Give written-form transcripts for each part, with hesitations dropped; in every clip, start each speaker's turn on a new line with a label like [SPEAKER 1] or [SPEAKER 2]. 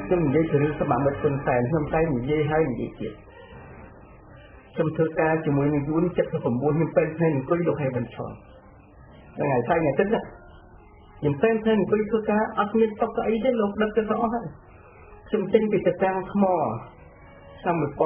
[SPEAKER 1] ខ្ញុំនិយាយទៅរឿងសមមិត្តហ៊ុនសែនខ្ញុំតែនិយាយហើយនិយាយទៀតខ្ញុំធ្វើការជាមួយនឹងយួន79ខ្ញុំពេលថ្ងៃអង្គុយលោកហេបញ្ឆនថ្ងៃស្អែកថ្ងៃទឹកខ្ញុំពេលថ្ងៃអង្គុយធ្វើការអត់មានតុកអីទេលោកដឹកទៅអស់ហើយខ្ញុំចេញពីតាតាំងថ្មឆ្នាំ1979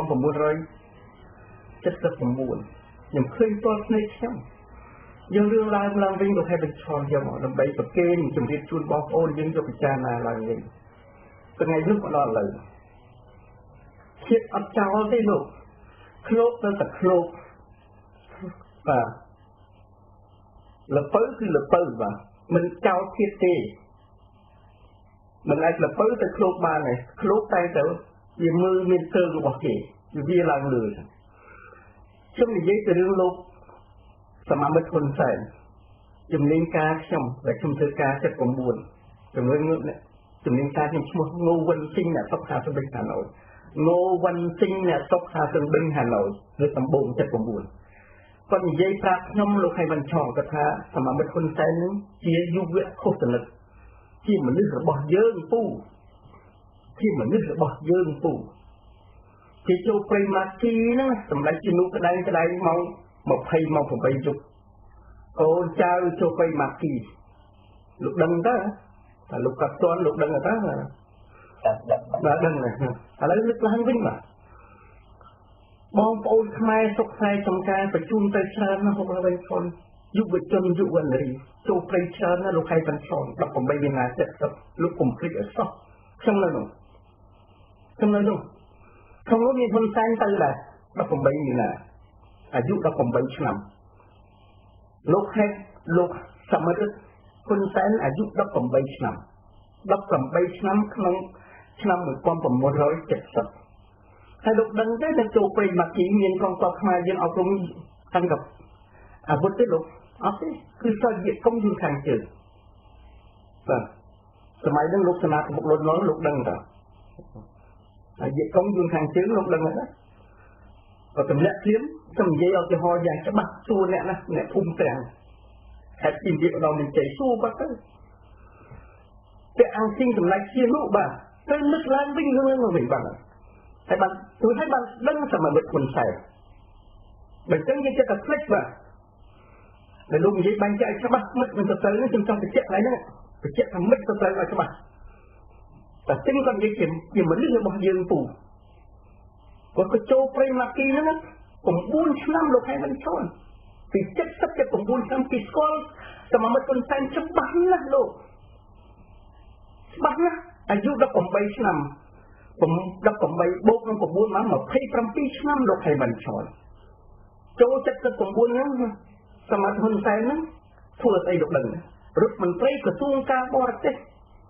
[SPEAKER 1] ខ្ញុំឃើញតលភ្នែកខ្ញុំយើងរឿងឡើងវិញលោកហេបញ្ឆនយកមកដើម្បីប្រគេនជំរាបជូនបងប្អូនយើងយកពិចារណាឡើងវិញថ្ងៃនេះមកដល់ឥឡូវជាតិអត់ចោលទេលោកឃ្លោកទៅតែឃ្លោកបាទលពៅគឺលពៅបាទមិនចោលជាតិទេមិនអាចលពៅទៅឃ្លោកបានទេឃ្លោកតែទៅវាមើលមានទើរបស់គេវាឡើងលើខ្ញុំនិយាយទៅរឿងលោកសមមិត្តហ៊ុនសែនជំនាញការខ្ញុំដែលខ្ញុំធ្វើការ79ជំនាញការខ្ញុំឈ្មោះងូវិនស៊ីងអ្នកសុខខាសបិញហាណូយងូវិនស៊ីងអ្នកសុខខាសបិញហាណូយលើដំបូង79គាត់និយាយប្រាប់ខ្ញុំលោកហៃបានឆងគាត់ថាសមមិត្តហ៊ុនសែននឹងជាយុវខុសទនិកជាមនុស្សរបស់យើងពូជាមនុស្សរបស់យើងពូគេចូលព្រៃម៉ាគីហ្នឹងសម្រាប់ជំនួសក្តែងម៉ោង20ម៉ោង8យប់កូនចៅចូលព្រៃម៉ាគីលោកដឹងតើតែលោកកាត់ទាន់លោកដឹងតើបាទដឹងហើយឥឡូវលើកឡើងវិញបាទបងប្អូនខ្មែរសុខសាយចំការប្រជុំទៅច្រើនណាស់លោកវិញផងយុវជនយុវនារីចូលព្រៃច្រើនណាស់លោកហៃបានឆ្លង18វិនា70លោកកុំភ្លេចអសោះខ្ញុំនៅនោះក្នុងនោះមានហ៊ុនសែនទៅដែរ18វិនាអាយុ18ឆ្នាំលោកហេតុលោកសមត្ថហ៊ុនសែនអាយុ18ឆ្នាំក្នុងឆ្នាំ1970ហើយលោកដឹងទេចូលព្រៃម៉ាគីមានកងទ័ពខ្មែរយើងអប់រំតាំងពីអាវុធទេលោកអត់ទេគឺសោះវិកុំយូរខាងជើងបាទសម័យហ្នឹងលោកស្នាពុកលុនឡលោកដឹងតើហើយវិកុំយូរខាងជើងលោកដឹងទេក៏ទម្លាក់ភ្លាមខ្ញុំនិយាយឧទាហរណ៍យ៉ាងច្បាស់សួរអ្នកណាអ្នកភូមិទាំងហេតុពីវាដល់នឹងជ័យសួរបាត់ទៅតែអង្គស៊ីងសម្លេចជានោះបាទទៅនឹកឡើងវិញរឿងវិញបាទហើយបានទូឲ្យបានដឹងសមមិត្តហ៊ុនសែនបើចឹងយើងចិត្តតែភ្លេចបាទដែលលោកនិយាយបាញ់ចាយច្បាស់មិត្តមិនទៅទៅខ្ញុំចង់បញ្ជាក់កន្លែងហ្នឹងបញ្ជាក់ថាមិត្តទៅទៅឲ្យច្បាស់តែចឹងគាត់និយាយជាមនុស្សរបស់យើងពូគាត់ក៏ចូលព្រៃម៉ាគីហ្នឹង9ឆ្នាំលោកហេបានចូលពី79ឆ្នាំពីស្គាល់សមមិត្តហ៊ុនសែនច្បាស់ណាស់លោកច្បាស់ណាស់អាយុ18ឆ្នាំ18បូកនឹង9មក27ឆ្នាំលោកហេបានចូលចូល79ហ្នឹងសមត្ថហ៊ុនសែនហ្នឹងធ្វើអីលោកដឹងរដ្ឋមន្ត្រីក្រសួងការបរទេស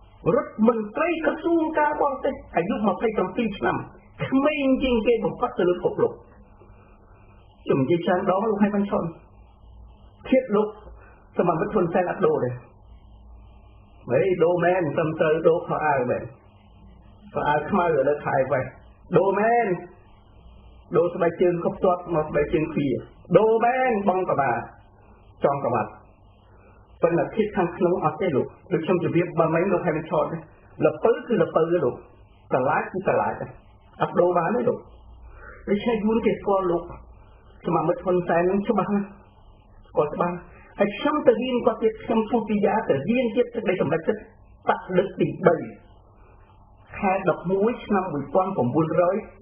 [SPEAKER 1] អាយុ27ឆ្នាំក្មេងជាងគេបំផុតទៅលើពិភពលោកខ្ញុំនិយាយច្រើនដងលោកហេបានចូលធៀបលោកសមត្ថហ៊ុនសែនអត់ដូរទេហើយដូរមែនត្រឹមត្រូវដូរខោអាវមែនខោអាវខ្មៅលើខោអាវវ៉េសដូរមែនដូរស្បែកជើងកប់ទាត់មកស្បែកជើងឃ្វាដូរមែនបងកបាចង់កបាត់ប៉ុន្តែធៀបខាងក្នុងអត់ទេលោកដូចខ្ញុំជម្រាបបើមិនលោកហេបានឆោតលពៅគឺលពៅទេលោកតឡាចគឺតឡាចអត់ដូរបានទេលោកដូច្នេះយួនគេស្គាល់លោកសមមិត្តហ៊ុនសែននឹងច្បាស់ណាស់ស្គាល់ច្បាស់ហើយខ្ញុំទៅរៀនគាត់ទៀតខ្ញុំឈប់ពីយ៉ាទៅរៀនទៀតទឹកដីសម្ដេចទឹកបកលើកទី3ខែ11ឆ្នាំ1982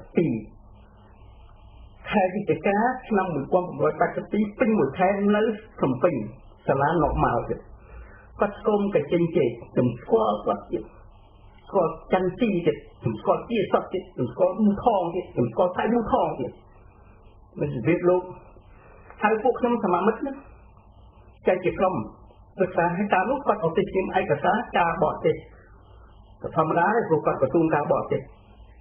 [SPEAKER 1] ខែវិច្ឆិកាឆ្នាំ1982ពេញមួយខែនៅភ្នំពេញសាលាណកមកទៀតគាត់ស្គមកចេញជេកខ្ញុំស្គាល់គាត់ទៀតស្គាល់ច័ន្ទទីទៀតខ្ញុំស្គាល់ជាសតទៀតខ្ញុំស្គាល់មូថងទៀតខ្ញុំស្គាល់ថៃមូថងទៀតមិនជម្រាបលោកហើយពួកខ្ញុំសមាមិត្តណាចែកជាក្រុមศึกษาให้តាមនោះគាត់អត់ទៅជាឯកសារការបរទេសក៏ធម្មតាដែរព្រោះគាត់ក្រសួងការបរទេស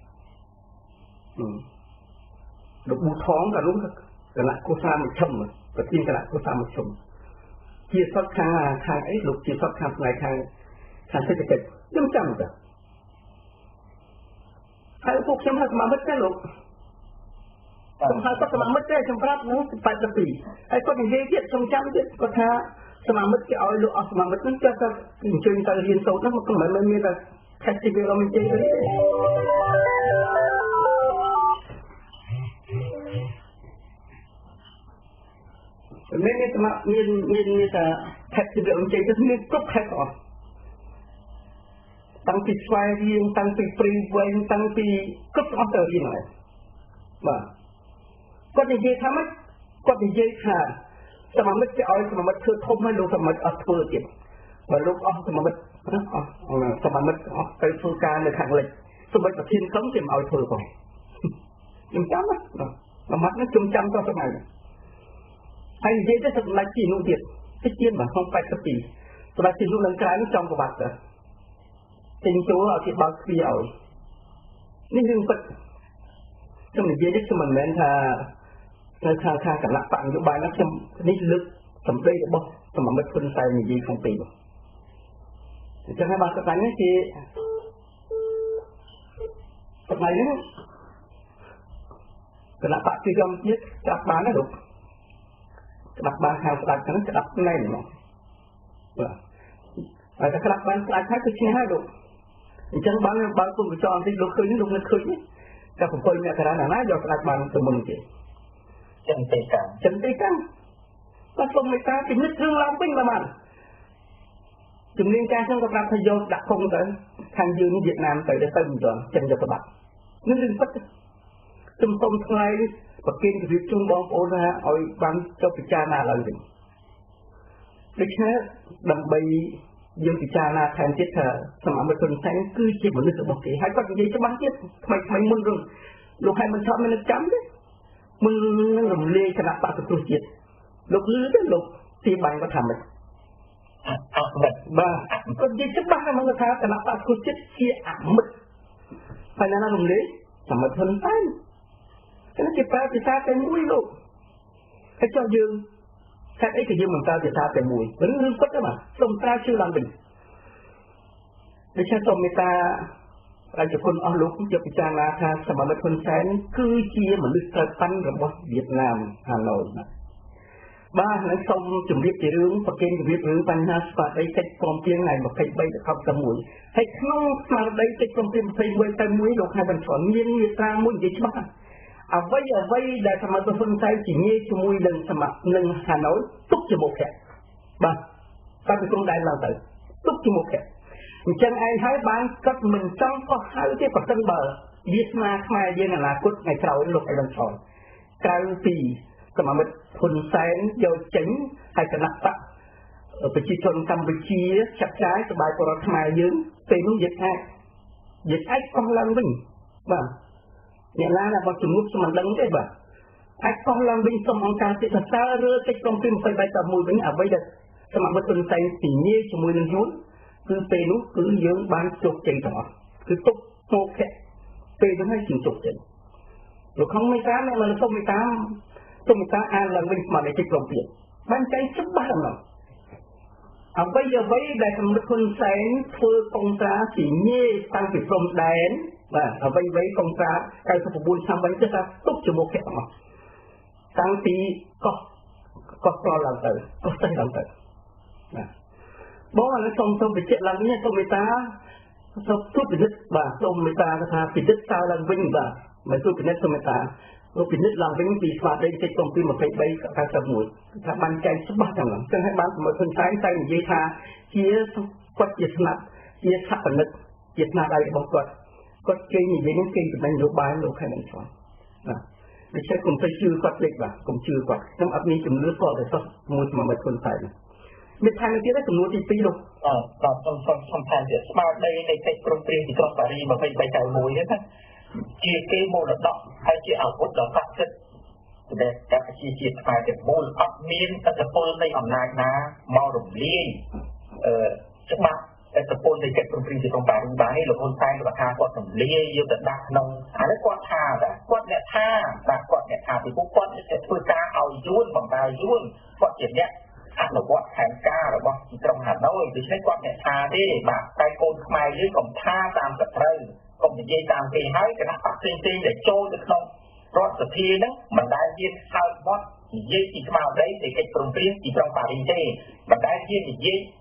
[SPEAKER 1] លោកមូថងក៏នោះគណៈគូសាមជ្ឈមប្រធានគណៈគូសាមជ្ឈមជាសតខាងអីលោកជាសតខាងផ្នែកខាងសេដ្ឋកិច្ចខ្ញុំចាំទៅហើយពួកខ្ញុំហៅសមាមិត្តទេលោកខ្ញុំហៅគាត់សមាមិត្តទេខ្ញុំប្រាប់នោះ82ហើយគាត់និយាយទៀតខ្ញុំចាំទៀតគាត់ថាសមាមិត្តគេឲ្យលោកអស់សមាមិត្តហ្នឹងគាត់ទៅអញ្ជើញទៅរៀនសូត្រហ្នឹងមិនមែនមានតែ festival របស់មិនចេះទេមានតែមានតែ festival មិនចេះទេមានគ្រប់ខេត្តអស់តាំងពីស្វាយរៀងតាំងពីព្រីវែងតាំងពីគ្រប់អស់ទៅរៀងហើយបាទគាត់និយាយថាម៉េចគាត់និយាយថាសមាមិត្តគេឲ្យសមាមិត្តធ្វើធំហើយលោកសមាមិត្តអត់ធ្វើទៀតបើលោកអស់សមាមិត្តអស់សមាមិត្តអស់ទៅធ្វើការនៅខាងលិចសមាមិត្តប្រធានក្រុមគេមិនឲ្យធ្វើផងខ្ញុំចាំណាសមាមិត្តនេះខ្ញុំចាំតសម័យហើយនិយាយទៅសម្ដេចទីនោះទៀតតិចទៀតបាទក្នុង82សម្ដេចទីនោះនឹងក្រៅចំប្រវត្តិទៅទិញចូលឲ្យគេបើកទ្វារឲ្យនេះរឿងពិតខ្ញុំនិយាយនេះខ្ញុំមិនមែនថានៅខាងគណៈបកនយោបាយណាខ្ញុំនេះលើកសម្ដីរបស់សមាមិត្តហ៊ុនសែននិយាយក្នុងពេលនោះអញ្ចឹងហើយបាទស្ដាយនេះគេស្ដាយនេះគណៈបកទីក្រុងជាតិស្ដាប់បានណាលោកស្ដាប់បានខាងស្ដាប់ហ្នឹងស្ដាប់ណែនហ្មងបាទហើយតែស្ដាប់បានស្ដាប់ហើយគឺឈ្នះហើយលោកអញ្ចឹងបើគុំកញ្ចក់បន្តិចលោកឃើញលោកនឹកឃើញតែ7មករាណាយកស្ដាប់បានទៅមុនទៀតចិនទេកាំតែគុំមេតាពិនិត្យរឿងឡើងវិញបានជំនាញការខ្ញុំក៏ប្រាប់ថាយកដាក់គុំទៅខាងយើងវៀតណាមទៅមិនទាន់ចិនយកទៅបាត់នេះរឿងពិតខ្ញុំសូមថ្លែងប្រគិនជម្រាបជូនបងប្អូនថាឲ្យបានចុះពិចារណាឡើងវិញដូច្នេះដើម្បីយើងពិចារណាថែមទៀតថាសមាមិត្តហ៊ុនសែនគឺជាមនុស្សរបស់គេហើយគាត់និយាយច្បាស់ទៀតថ្មីមុនរឿងលោកហើយមិនឈប់មិននឹកចាំទេមុននឹងរំលាយគណៈបកសង្គ្រោះជាតិលោកលឺទេលោកទីបាញ់គាត់ថាម៉េចបាទគាត់និយាយច្បាស់ហ្នឹងថាគណៈបកសង្គ្រោះជាតិជាអមិត្តហើយណារំលាយសមាមិត្តហ៊ុនសែនគេគេប្រើភាសាតែមួយលោកហើយចុះយើងហេតុអីក៏យើងមិនប្រើភាសាតែមួយរឿងពិតទេបាទសូមប្រើជឿឡើងវិញដូច្នេះសូមមេត្តាប្រជាជនអស់លោកយកពិចារណាថាសមាមិត្តហ៊ុនសែនគឺជាមនុស្សត្រូវតាន់របស់វៀតណាមហាឡូយបាទហើយសូមជម្រាបពីរឿងប្រកេនជម្រាបរឿងបញ្ហាស្មារតីកិច្ចព្រមព្រៀងថ្ងៃ23ដល់91ហើយក្នុងស្មារតីកិច្ចព្រមព្រៀង21តែមួយលោកហើយបញ្ជាន់មានមាត្រាមួយនិយាយច្បាស់អ្វីដែលសមាជិកហ៊ុនសែនជាញេជាមួយនឹងសមាជិកនឹងហាណូយទុកជាមុខភ័ក្របាទតែពីក្នុងដែរឡើងទៅទុកជាមុខភ័ក្រអញ្ចឹងឯងហើយបានគាត់មិនចង់កោះហៅទេប្រសិនបើវាស្មារខ្មែរយើងអនាគតថ្ងៃក្រោយលោកឯងឆ្លងក្រៅពីសមាជិកហ៊ុនសែនយកចេញហើយគណៈបកប្រជាជនកម្ពុជាចាត់ចាយសបាយពលរដ្ឋខ្មែរយើងពេលនោះយើងអាចកោះឡើងវិញបាទអ្នកណាដែលបើជំនួបខ្ញុំមិនដឹងទេបាទអាចកោះឡើងវិញសូមអង្គការសិទ្ធិសើឬកិច្ចព្រមព្រៀង23តែមួយវិញអ្វីដែលសមាជិកហ៊ុនសែនទីញេជាមួយនឹងយួនគឺពេលនោះគឺយើងបានជោគជ័យទាំងអស់គឺទុកមកភ័ក្រពេលនោះហើយជាជោគជ័យលោកខំមេតាអ្នកមិនសូមមេតាអានឡើងវិញស្មារតីកិច្ចព្រមព្រៀងបានចែកច្បាស់ហ្នឹងអ្វីដែលសមាជិកហ៊ុនសែនធ្វើកុងត្រាទីញេតាំងពីព្រំដែនបាទអ្វីកុងត្រា99ឆ្នាំវិញគឺថាទុកជាមុខភ័ក្រទាំងអស់តាំងពីកោះស្គាល់ឡើងទៅកោះស្ទះឡើងទៅបាទបងឥឡូវសូមបញ្ជាក់ឡើងវិញសូមមេត្តាសូមទូពិនិត្យបាទសូមមេត្តាថាពិនិត្យតើឡើងវិញបាទមិនទូពិនិត្យសូមមេត្តាលោកពិនិត្យឡើងវិញពីស្មារតីកិច្ចព្រមព្រៀង23 91ថាបានចែកច្បាស់ទាំងហ្នឹងចឹងហើយបានសម្រាប់ហ៊ុនសែនតែនិយាយថាជាគាត់ជាស្នាប់ជាឆាប់និកជាស្នាដៃរបស់គាត់គេនិយាយនេះគេចំណេញនយោបាយលោកខែមិនឆ្លងបាទដូច្នេះគុំទៅជឿគាត់ពេកបាទគុំជឿគាត់ខ្ញុំអត់មានជំនឿគាត់តែសោះមួយសមាមិត្តហ៊ុនសែនមានថែមទៀតទេចំនួនទី2លោកបាទសំខាន់ទៀតស្មារតីនៃកិច្ចព្រមព្រៀងទីក្រុងប៉ារី23តែមួយនេះណាជាគេមរតកហើយជាអាវុធដ៏ស័ក្តិសិទ្ធិដែលកម្ពុជាជាខ្មែរទាំងមូលអត់មានឥទ្ធិពលនៃអំណាចណាមករំលាយច្បាប់ឥទ្ធិពលនៃកិច្ចព្រមព្រៀងទីក្រុងប៉ារីបាននេះលោកហ៊ុនសែនគាត់ថាគាត់រំលាយយកទៅដាក់ក្នុងអានេះគាត់ថាគាត់អ្នកថាពីពួកគាត់sẽធ្វើការឲ្យយួនបំរើយួនគាត់ជាអ្នកអនុវត្តផែនការរបស់ទីក្រុងហាណូយដូច្នេះគាត់អ្នកថាទេបាទតែកូនខ្មែរយើងកុំថាតាមសត្រូវកុំនិយាយតាមគេហើយគណៈបកផ្សេងៗដែលចូលទៅក្នុងរដ្ឋសភាហ្នឹងមិនដែលមានហៅបត់និយាយពីស្មារតីនៃកិច្ចព្រមព្រៀងទីក្រុងប៉ារីសទេមិនដែលជានិយាយ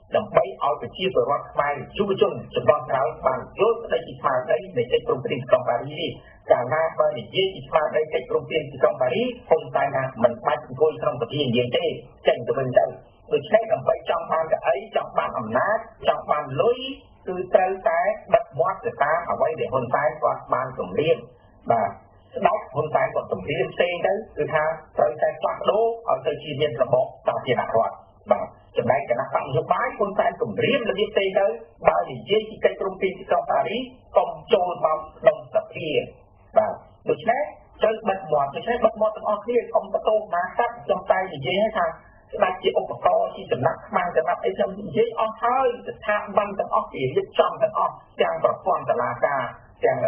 [SPEAKER 2] ដើម្បីឲ្យប្រជាពលរដ្ឋខ្មែរយុវជនចំនួនក្រោយបានយល់ស្ដីពីស្មារតីនៃកិច្ចព្រមព្រៀងទីក្រុងប៉ារីសនេះកាលណាបើនិយាយពីស្មារតីកិច្ចព្រមព្រៀងទីក្រុងប៉ារីសហ៊ុនសែនថាមិនបាច់អង្គុយក្នុងសភានិយាយទេចេញទៅវិញទៅដូច្នេះដើម្បីចង់បានកៅអីចង់បានអំណាចចង់បានលុយគឺត្រូវតែបិទមាត់ទៅតាមអ្វីដែលហ៊ុនសែនគាត់បានគម្រាមបាទស្ដេចហ៊ុនសែនគាត់គម្រាមផ្សេងទៅគឺថាត្រូវតែផ្លាស់ប្ដូរឲ្យទៅជាមានរបបសាធារណរដ្ឋបាទចំណែកគណៈបកនយោបាយហ៊ុនសែនគម្រាមរបៀបផ្សេងទៅបើនិយាយពីកិច្ចព្រមព្រៀងទីក្រុងប៉ារីសកុំចូលមកក្នុងសភាបាទដូច្នេះត្រូវបិទមាត់ដូច្នេះបិទមាត់ទាំងអស់គ្នាកុំបន្ទោសណាកាត់ចំតែនិយាយឲ្យថាស្ដេចជាឧបករណ៍ជាចំណាក់ខ្មាំងចំណាប់អីខ្ញុំនិយាយអស់ហើយស្ថាប័នទាំងអស់គេរៀបចំទាំងអស់ទាំងប្រព័ន្ធតុលាការទាំង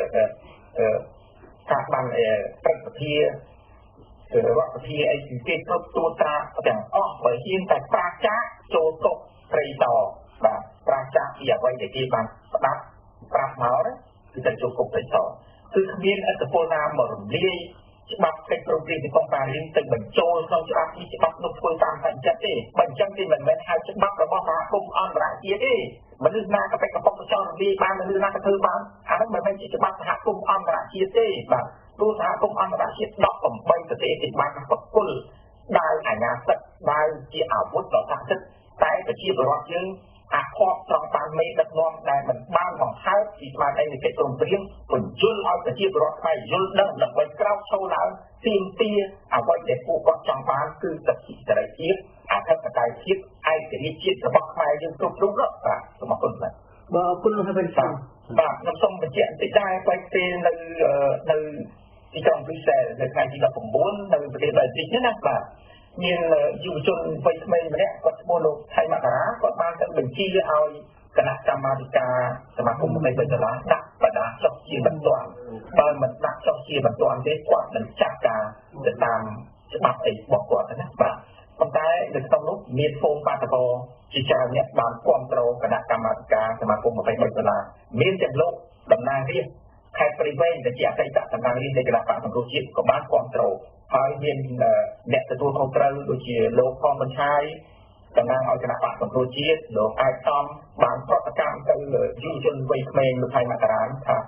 [SPEAKER 2] ស្ថាប័នព្រឹទ្ធសភារដ្ឋសភាអីគេគ្រប់ត្រួតត្រាទាំងអស់បើហ៊ានតែប្រាចាកចូលទុកព្រៃតបាទប្រាចាកពីអ្វីដែលគេបានស្ដាប់ប្រាប់មកគឺតែចូលគុកព្រៃតគឺគ្មានអត្តពលណាមករំលាយច្បាប់កិច្ចព្រមព្រៀងទីក្រុងប៉ារីសទៅបញ្ចូលក្នុងច្បាប់នេះច្បាប់នោះធ្វើតាមតែចិត្តទេបើអញ្ចឹងគេមិនមែនហៅច្បាប់របស់សហគមន៍អន្តរជាតិទេមនុស្សណាក៏被កំពុងចោទរំលាយបានមនុស្សណាក៏ធ្វើបានអានោះមិនមែនជាច្បាប់សហគមន៍អន្តរជាតិទេបាទព្រោះសហគមន៍អន្តរជាតិ18ប្រទេសគេបានប្រគល់ដោយអាញាសិទ្ធិដោយជាអាវុធដ៏ស័ក្តិសិទ្ធិតែប្រជាពលរដ្ឋយើងអាខកត្រង់តាមមេដឹកនាំដែលមិនបានបង្ហើបពីស្មារតីនៃកិច្ចព្រមព្រៀងបញ្ជូនឲ្យប្រជាពលរដ្ឋខ្មែរយល់ដឹងដើម្បីក្រោកឈរឡើងទាមទារអ្វីដែលពួកគាត់ចង់បានគឺសិទ្ធិសេរីភាពអធិបតេយ្យភាពឯករាជ្យជាតិរបស់ខ្មែរយើងគ្រប់រូបបាទសូមអរគុណបាទ
[SPEAKER 1] បាទអរគុណលោកវិញបាទ
[SPEAKER 2] ខ្ញុំសូមបញ្ជាក់បន្តិចដែរផ្លេចទេនៅទីក្រុងព្រីសែលនៅថ្ងៃទី19នៅប្រទេសបេតិចណាបាទមានយុវជនវ័យក្មេងម្នាក់គាត់ឈ្មោះលោកថៃមករាគាត់បានទៅបញ្ជាឲ្យគណៈកម្មាធិការសមាគមមេបេតឡាដាក់បដាចុះជាបន្ទាន់បើមិនដាក់ចុះជាបន្ទាន់ទេគាត់នឹងចាត់ការទៅតាមច្បាប់អីរបស់គាត់ណាបាទប៉ុន្តែនៅក្នុងនោះមានហ្វូមបាតកោជាច្រើនអ្នកបានគ្រប់គ្រងគណៈកម្មាធិការសមាគមមេបេតឡាមានទាំងលោកតំណាងរាស្ត្រខេត្តព្រៃវែងដែលជាអតីតតំណាងរាស្ត្រនៃគណៈបកសង្គ្រោះជាតិក៏បានគ្រប់គ្រងហើយមានអ្នកទទួលខុសត្រូវដូចជាលោកខំបញ្ឆាយតំណាងឲ្យគណៈបកសង្គ្រោះជាតិលោកអាយសំបានប្រតិកម្មទៅយុវជនវ័យក្មេងលោកថៃមករាថា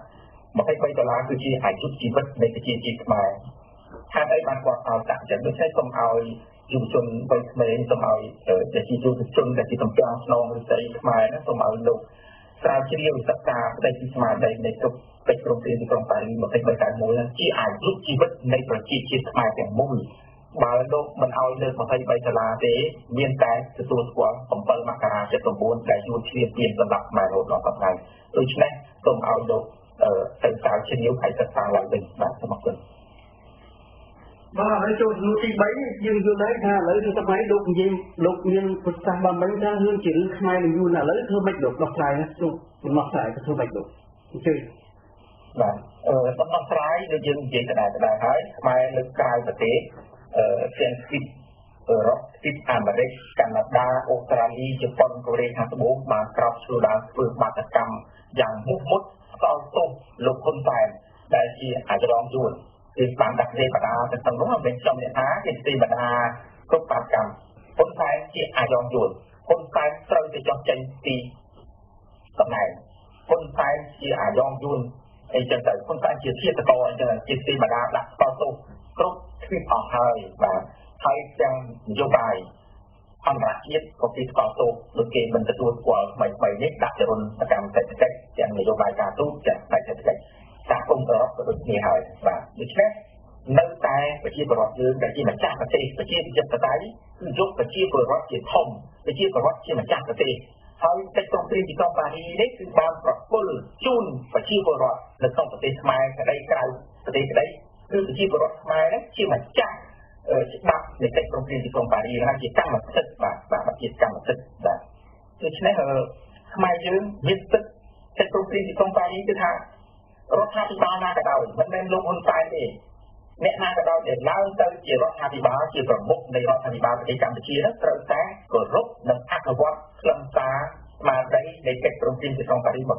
[SPEAKER 2] $23គឺជាអាយុជីវិតនៃប្រជាជាតិខ្មែរហេតុអីបានគាត់ឲ្យដាក់ចឹងដូច្នេះសូមឲ្យយុវជនវ័យក្មេងសូមឲ្យប្រជាយុវជនដែលជាតំណាងស្នងឫស្សីខ្មែរណាសូមឲ្យលោកស្រាវជ្រាវសិក្សាស្ដីពីស្មារតីនៃកិច្ចព្រមព្រៀងទីក្រុងប៉ារីស2391ជាអាយុជីវិតនៃប្រជាជាតិខ្មែរទាំងមូលបើលោកមិនឲ្យលើក$23ទេមានតែទទួលស្គាល់7មករា79ដែលយួនឈ្លានពានសម្រាប់ខ្មែររហូតដល់ថ្ងៃដូច្នេះសូមឲ្យលោកទៅស្រាវជ្រាវហើយសិក្សាឡើងវិញបាទសូមអរគុណ
[SPEAKER 1] បាទហើយចូលជំនួសទី3យើងយល់ដែរថាឥឡូវទីសម័យលោកនិយាយលោកមានប្រសាសន៍បានមិញថារឿងជារឿងខ្មែរនឹងយូរណាស់ឥឡូវធ្វើម៉េចលោកដោះស្រាយណាជួបដំណោះស្រាយទៅធ្វើម៉េចលោកអញ្ជើញ
[SPEAKER 2] បាទដំណោះស្រាយដូចយើងនិយាយដដែលហើយខ្មែរនៅក្រៅប្រទេសទាំងទីអឺរ៉ុបទីអាមេរិកកាណាដាអូស្ត្រាលីជប៉ុនកូរ៉េខាងត្បូងបានក្រោកឈរឡើងធ្វើបាតកម្មយ៉ាងមុខមុតស្គាល់ទោសលោកហ៊ុនសែនដែលជាអាយរងយួនគឺបានដាក់ទេបតាទៅក្នុងនោះមិនចំអ្នកថាជាទេបតាគ្រប់បាតកម្មហ៊ុនសែនជាអាយរងយួនហ៊ុនសែនត្រូវទៅចោះចេញពីតំណែងហ៊ុនសែនជាអាយរងយួនអីចឹងទៅហ៊ុនសែនជាធាតុកោអីចឹងជាទេបតាដាក់ស្គាល់ទោសគ្រប់ទ្វីបអស់ហើយបាទហើយទាំងនយោបាយអន្តរជាតិក៏គេស្គាល់ទោសដូចគេមិនទទួលស្គាល់ថ្មីនេះដាក់ចរុនសកម្មសេដ្ឋកិច្ចទាំងនយោបាយការទូតទាំងផ្នែកសេដ្ឋកិច្ចសហគមន៍អឺរ៉ុបក៏ដូចគ្នាហើយបាទដូច្នេះនៅតែប្រជាពលរដ្ឋយើងដែលជាម្ចាស់ប្រទេសប្រជាធិបតេយ្យគឺយកប្រជាពលរដ្ឋជាធំប្រជាពលរដ្ឋជាម្ចាស់ប្រទេសហើយកិច្ចព្រមព្រៀងទីក្រុងប៉ារីសនេះគឺបានប្រគល់ជូនប្រជាពលរដ្ឋនៅក្នុងប្រទេសខ្មែរក្តីក្រៅប្រទេសក្តីគឺប្រជាពលរដ្ឋខ្មែរនេះជាម្ចាស់ច្បាប់នៃកិច្ចព្រមព្រៀងទីក្រុងប៉ារីសហើយជាកម្មសិទ្ធិបាទជាកម្មសិទ្ធិបាទដូច្នេះខ្មែរយើងមានសិទ្ធិកិច្ចព្រមព្រៀងទីក្រុងប៉ារីសគឺថារដ្ឋាភិបាលណាក៏ដោយមិនមែនលោកហ៊ុនសែនទេអ្នកណាក៏ដោយដែលឡើងទៅជារដ្ឋាភិបាលជាប្រមុខនៃរដ្ឋាភិបាលប្រទេសកម្ពុជានោះត្រូវតែគោរពនិងអនុវត្តខ្លឹមសារស្មារតីនៃកិច្ចព្រមព្រៀងទីក្រុងប៉ារីស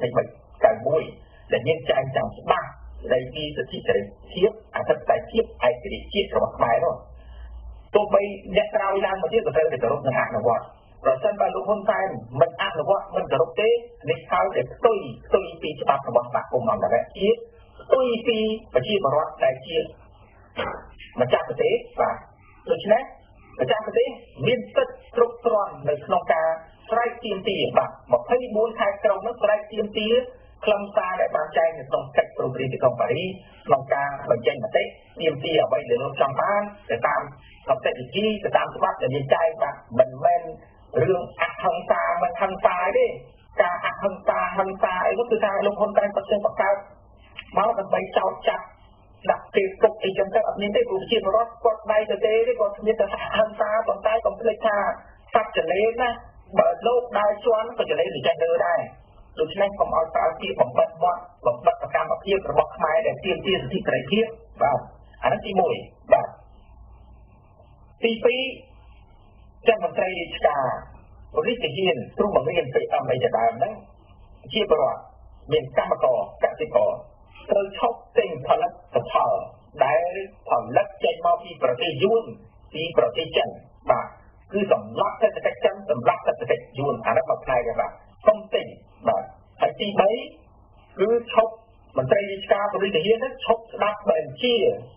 [SPEAKER 2] 2391ដែលមានចែងចាំច្បាស់ស្ដីពីសិទ្ធិសេរីភាពអធិបតេយ្យភាពឯករាជ្យជាតិរបស់ខ្មែរនោះទោះបីអ្នកក្រោយឡើងមកទៀតក៏ត្រូវតែគោរពនិងអនុវត្តប្រសិនបើលោកហ៊ុនសែនមិនអនុវត្តមិនគោរពទេនេះហៅតែផ្ទុយពីច្បាប់របស់សហគមន៍អន្តរជាតិផ្ទុយពីប្រជាពលរដ្ឋដែលជាម្ចាស់ប្រទេសបាទដូច្នេះម្ចាស់ប្រទេសមានសិទ្ធិគ្រប់គ្រាន់នៅក្នុងការស្រែកទាមទារបាទ24ខែក្រុងនោះស្រែកទាមទារខ្លឹមសារដែលបានចែងនៅក្នុងកិច្ចព្រមព្រៀងទីក្រុងប៉ារីសក្នុងការបញ្ចេញមតិទាមទារអ្វីដែលលោកចង់បានទៅតាមសន្តិវិធីទៅតាមច្បាប់ដែលមានចែងបាទមិនមែនរឿងអហិង្សាមិនហិង្សាទេការអហិង្សាហិង្សាអីនោះគឺថាលោកហ៊ុនសែនប្រសិទ្ធបង្កើតមកដើម្បីចោទចាប់ដាក់គេទុកអីចឹងទៅអត់មានទេប្រជាពលរដ្ឋគាត់ដៃទៅទេគាត់គ្មានតែអហិង្សាប៉ុន្តែកុំភ្លេចថាសត្វចលេណាបើលោកដើរជន់ក៏ចលេទៅចេះលើដែរដូច្នេះកុំឲ្យប្រើពាក្យបំបិតមាត់បំបិតសកម្មភាពរបស់ខ្មែរដែលទាមទារសិទ្ធិសេរីភាពបាទអានេះទី1បាទទី2ចាំមន្ត្រីរាជការប៉ូលីសទាហានគ្រូបង្រៀន PM អីជាដើមហ្នឹងជាប្រវត្តិមានកម្មករកសិករត្រូវឈប់ទិញផលិតផលដែលផលិតចេញមកពីប្រទេសយួនពីប្រទេសចិនបាទគឺសម្រាប់សេដ្ឋកិច្ចចិនសម្រាប់សេដ្ឋកិច្ចយួនអានេះមកផ្នែកនេះបាទសុំទិញបាទហើយទី3គឺឈប់មន្ត្រីរាជការប៉ូលីសទាហានហ្នឹងឈប់ស្ដាប់បញ្ជា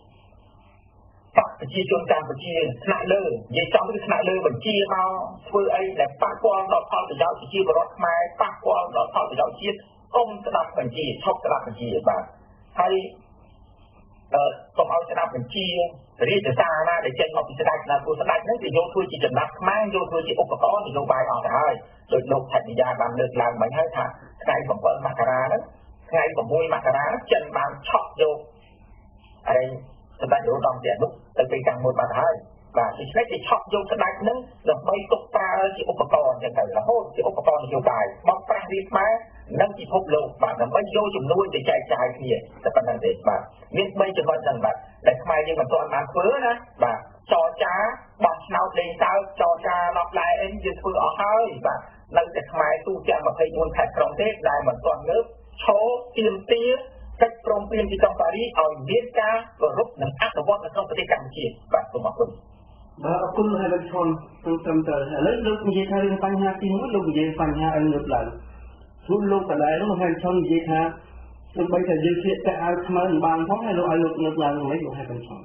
[SPEAKER 2] ប្រជាជនកម្ពុជាថ្នាក់លើនិយាយចំគឺថ្នាក់លើបញ្ជាមកធ្វើអីដែលប៉ះពាល់ដល់ផលប្រយោជន៍ប្រជាពលរដ្ឋខ្មែរប៉ះពាល់ដល់ផលប្រយោជន៍ជាតិកុំស្ដាប់បញ្ជាឈប់ស្ដាប់បញ្ជាបាទហើយកុំឲ្យស្ដាប់បញ្ជារាជសារណាដែលចេញមកពីស្ដេចណាព្រោះស្ដេចហ្នឹងគេយកធ្វើជាចំណាត់ខ្មែរយកធ្វើជាឧបករណ៍នយោបាយអស់ទៅហើយដោយលោកថៃនិយាយបានលើកឡើងមិញហើយថាថ្ងៃ7មករាហ្នឹងថ្ងៃ6មករាចិនបានឆក់យកអីសម្ដេចនរោត្តមសីហនុទៅពេលខាងមុនបាត់ហើយបាទដូច្នេះគេឆក់យកស្ដេចហ្នឹងដើម្បីទុកប្រើជាឧបករណ៍ចឹងទៅរហូតជាឧបករណ៍នយោបាយបោះប្រាស់រាជខ្មែរនិងពិភពលោកបាទដើម្បីយកចំនួនទៅចែកចាយគ្នាតែប៉ុណ្្នឹងទេបាទមាន3ចំណុចហ្នឹងបាទដែលខ្មែរយើងមិនទាន់បានធ្វើណាបាទចរចាបោះឆ្នោតលេងសើចចរចា10ឡែអីយើងធ្វើអស់ហើយបាទនៅតែខ្មែរទូទាំង24ខេត្តក្រុងទេដែលមិនទាន់ងើបឈរទាមទារកិច្ចព្រមព្រៀងទីក្រុងប៉ារីសឲ្យមានការគោរពនិងអនុវត្តនៅក្នុងប្រទេសកម្ពុជាបាទសូមអរគុណ
[SPEAKER 1] បាទអរគុណហើយលោកឈុនត្រឹមត្រូវឥឡូវលោកនិយាយថារឿងបញ្ហាទី1លោកនិយាយបញ្ហាឲ្យលើកឡើងព្រោះលោកកន្លែងនោះហើយឈុននិយាយថាទោះបីតែយើងជាតែឲ្យស្មើនឹងបានផងហើយលោកឲ្យលោកលើកឡើងមិនលោកឲ្យបញ្ឈុន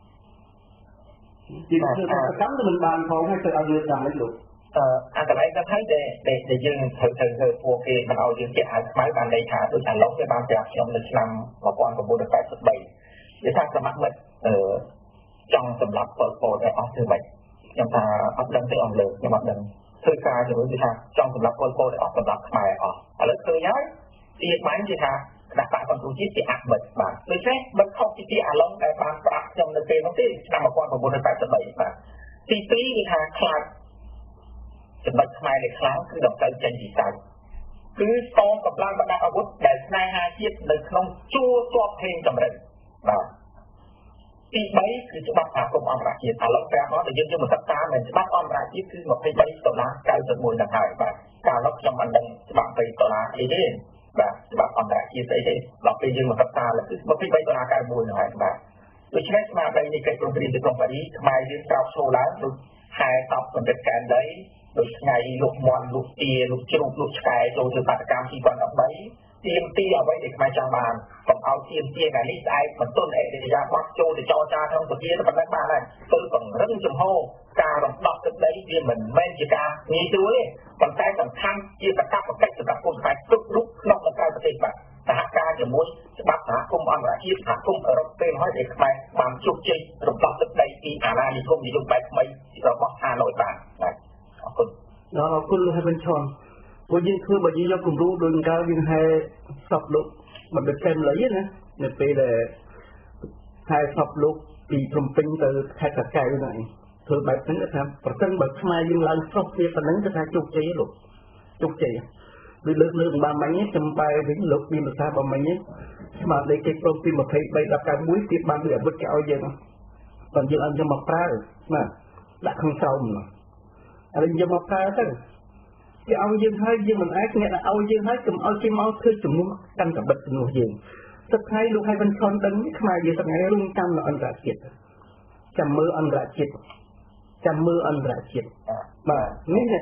[SPEAKER 1] ទីធ្វើសកម្មទៅមិនបានផងហើយទៅឲ្យលើកតាមមិនលោក
[SPEAKER 2] អាកន្លែងហ្នឹងហើយដែលយើងត្រូវធ្វើពួកគេមិនឲ្យយើងជាឲ្យស្មៅបានន័យថាដូចអាឡុងគេបានប្រាប់ខ្ញុំនៅឆ្នាំ1983និយាយថាសមត្ថមិត្តចង់សម្រាប់ពលពតឲ្យអស់ធ្វើម៉េចខ្ញុំថាអត់ដឹងទេអស់លើខ្ញុំអត់ដឹងធ្វើការជាមួយគេថាចង់សម្រាប់ពលពតឲ្យអស់សម្រាប់ខ្មែរអស់ឥឡូវឃើញហើយទីបាញ់គេថាគណៈបកសង្គ្រោះជាតិជាអមិត្តបាទដូច្នេះមិនខុសពីទីអាឡុងដែលបានប្រាប់ខ្ញុំនៅពេលនោះទេឆ្នាំ1983បាទទី2គេថាខ្លាចចំណុចខ្មែរដែលខ្លាំងគឺដង្កូវចេញពីសាច់គឺកងកម្លាំងបណ្ដាអាវុធដែលស្នេហាជាតិនៅក្នុងជួរជាប់ហេងកម្រិតបាទទី3គឺច្បាប់សហគមន៍អន្តរជាតិឥឡូវប្រាប់មកតែយើងមកសិក្សាមិនច្បាប់អន្តរជាតិគឺ$23.91ហ្នឹងហើយបាទកាលនោះខ្ញុំមិនដឹងច្បាប់$20អីទេបាទច្បាប់អន្តរជាតិស្អីទេដល់ពេលយើងមកសិក្សាគឺ$23.91ហ្នឹងហើយបាទដូច្នេះស្មារតីនៃកិច្ចព្រមព្រៀងទីក្រុងប៉ារីសខ្មែរយើងក្រោកឈរឡើងដូចខែតបសម្រិតកែនដីដូចថ្ងៃលុកមន់លុកទាលុកជ្រូកលុកឆ្កែចូលធ្វើបាតកម្ម2013ទាមទារអ្វីដែលខ្មែរចង់បានកុំឲ្យទាមទារថ្ងៃនេះស្អែកបន្ទន់អេរិយាប័ត្រចូលទៅចរចាក្នុងសភាទៅប៉ុណ្ណឹងបានហើយទៅបង្រឹងចំហការរំដោះទឹកដីវាមិនមែនជាការងាយស្រួលទេប៉ុន្តែសំខាន់ជាសកម្មភាពសម្រាប់ពលខ្មែរគ្រប់រូបក្នុងនិងក្រៅប្រទេសបាទសហការជាមួយច្បាប់សហគមន៍អន្តរជាតិសហគមន៍អឺរ៉ុបពេលហើយដែលខ្មែរបានជោគជ័យរំដោះទឹកដីពីអាណានិគមនិយមបែបថ្មីរបស់ហាណូយបានបាទអរគុណ
[SPEAKER 1] អរគុណលោកហើយបញ្ឈុនពួកយើងធ្វើបើយើងយកគំរូដូចកាលយើងហែសពលោកបណ្ឌិតកែមលីណានៅពេលដែលហែសពលោកពីព្រំពេញទៅខេត្តតាកែវហ្នឹងធ្វើបែបហ្នឹងថាប្រសិនបើខ្មែរយើងឡើងស្រុកគ្នាប៉ុណ្ណឹងគឺថាជោគជ័យលោកជោគជ័យដូចលើកបានមិញចំបែវិញលោកមានភាសាបំមិញស្មារតីគេព្រមពី23.91ទៀតបានដូចអាវុធគេឲ្យយើងបើយើងឲ្យយកមកប្រើណាដាក់ក្នុងស្រោមហើយយកមកប្រើទៅគេឲ្យយើងហើយយើងមិនអាចអ្នកដែលឲ្យយើងហើយកុំឲ្យគេមកធ្វើជំនួសកាន់កាបិតជំនួសយើងទឹកថ្ងៃលោកឲ្យបញ្ឈន់ដឹងខ្មែរយើងថ្ងៃរងចាំនៅអន្តរជាតិចាំមើលអន្តរជាតិបាទនេះ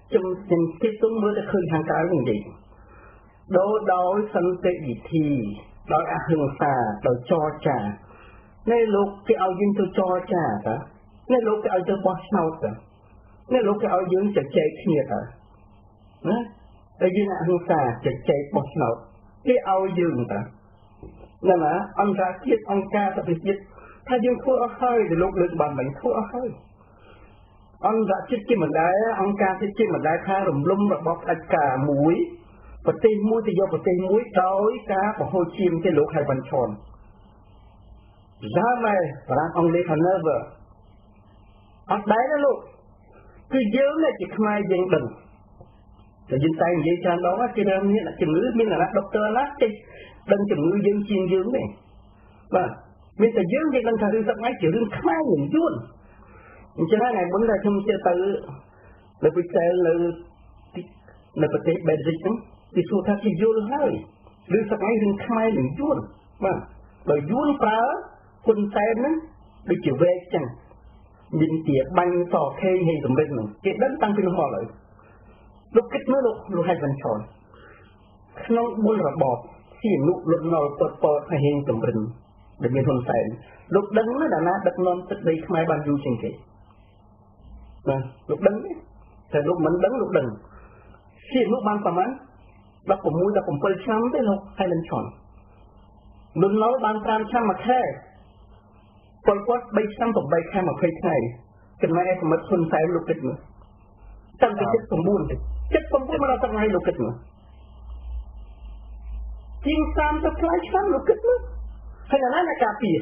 [SPEAKER 1] ជំទីទុំមើលទៅឃើញខាងក្រៅនឹងនិយាយដោយសន្តិវិធីដោយអហិង្សាដោយចរចានេះលោកគេឲ្យយើងទៅចរចាតានេះលោកគេឲ្យទៅបោះឆ្នោតតានេះលោកគេឲ្យយើងជជែកគ្នាតាណាតែយើងអហិង្សាជជែកបោះឆ្នោតគេឲ្យយើងតាណាណាអន្តរជាតិអង្គការសហប្រជាជាតិថាយើងធ្វើអស់ហើយលោកលើកបានមិនធ្វើអស់ហើយអន្តរជាតិជាមិនដែរអង្គការជាមិនដែរថារំលំរបបផ្ដាច់ការមួយប្រទេសមួយទៅយកប្រទេសមួយដោយការបង្ហូរឈាមទៅលោកហៃវ៉ាន់ឆនjamais ប្រាំអង់គ្លេសថា never អត់ដែរណាលោកគឺយើងជាខ្មែរយើងដឹងតែយើងតែនិយាយច្រើនដងគេថាមានជំងឺមានអាណាដុកទ័រណាតិចដឹងជំងឺយើងជាងយើងទេបាទមានតែយើងដឹងថារឿងសឹកថ្ងៃជារឿងខ្មែរយើងយួនអញ្ចឹងថ្ងៃមុនដែលខ្ញុំទៅនៅពិសេសនៅប្រទេសបេលហ្សិកហ្នឹងគេសួរថាគេយល់ហើយរឿងសឹកថ្ងៃរឿងខ្មែរយើងយួនបាទបើយួនប្រើហ៊ុនសែនហ្នឹងដូចជាវែកចឹងមានជាបាញ់សខេងហេសម្រិតហ្នឹងគេដឹងតាំងពីនោះមកហើយលោកគិតមើលលោកហៃវ៉ាន់ឆនក្នុង4របបជានុលុតណុលពតហេងសម្រិតដែលមានហ៊ុនសែនលោកដឹងណាណាដឹកនាំទឹកដីខ្មែរបានយូរជាងគេបាទលោកដឹងទេតែលោកមិនដឹងលោកដឹងជានុបានប្រហែល16 17ឆ្នាំទេលោកហៃវ៉ាន់ឆនលុតណុលបាន5ឆ្នាំមួយខែពលពត3ឆ្នាំ8ខែ20ថ្ងៃចំណែកឯសម្បត្តិហ៊ុនសែនលោកគិតមើលតាំងពី79មកដល់ថ្ងៃលោកគិតមើលជាង30ឆ្នាំលោកគិតមើលហើយណាអ្នកការពារ